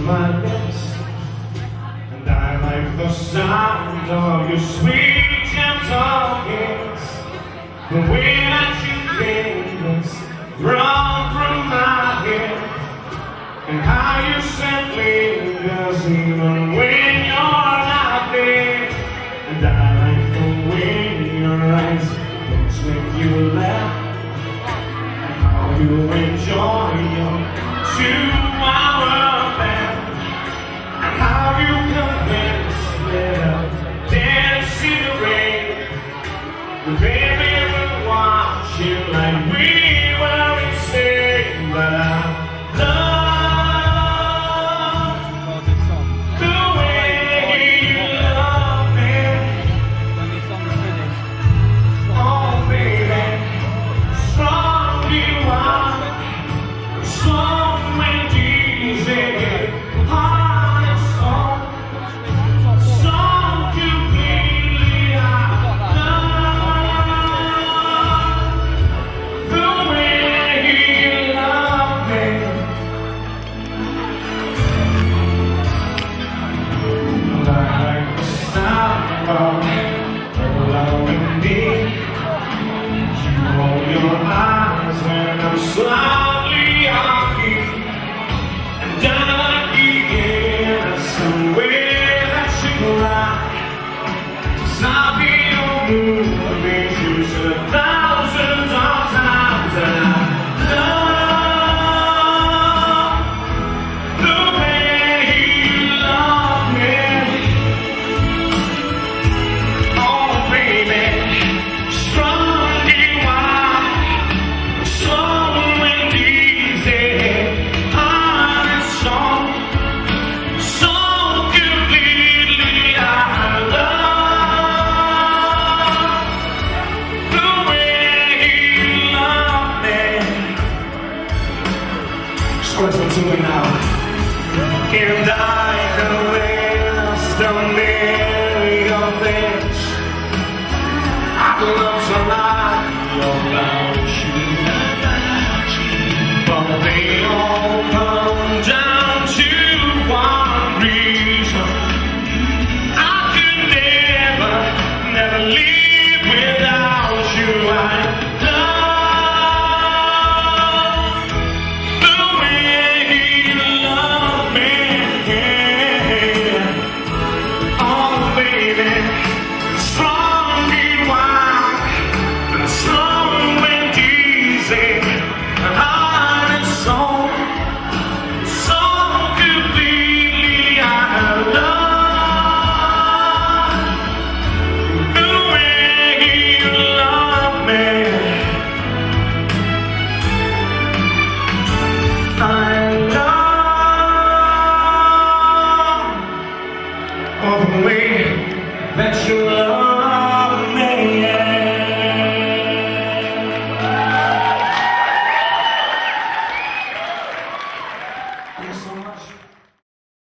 my lips, and I like the sound of your sweet gentle kiss. The way that you fingers run through my head, and how you send lingers even when you're not there. And I like the way your eyes looks when you laugh, and how you enjoy your 2-hour nap, and how you convince me to dance in the rain. Baby, we'll watch you like we were insane, but I love the way you love me. Oh, baby, strong you are, strong and easy, heart and soul, so completely I love the way you love me. Like the sound of loving me. You hold your eyes when I'm slowly hugging, and I begin some way that you like. 'Cause I'll be your movie to thousands of times, and I love the way you love me. Oh, baby, strong you are, slow and easy, heart and soul, so completely I love the way you love me. Just listen to me now. And I can rest a million things I could love so like about you, but they all come down to one reason: I could never live without you. I love the way you love me. Oh, baby, strong and wild, slow and easy, heart and soul, so completely I love the way you love me. I love the way that you love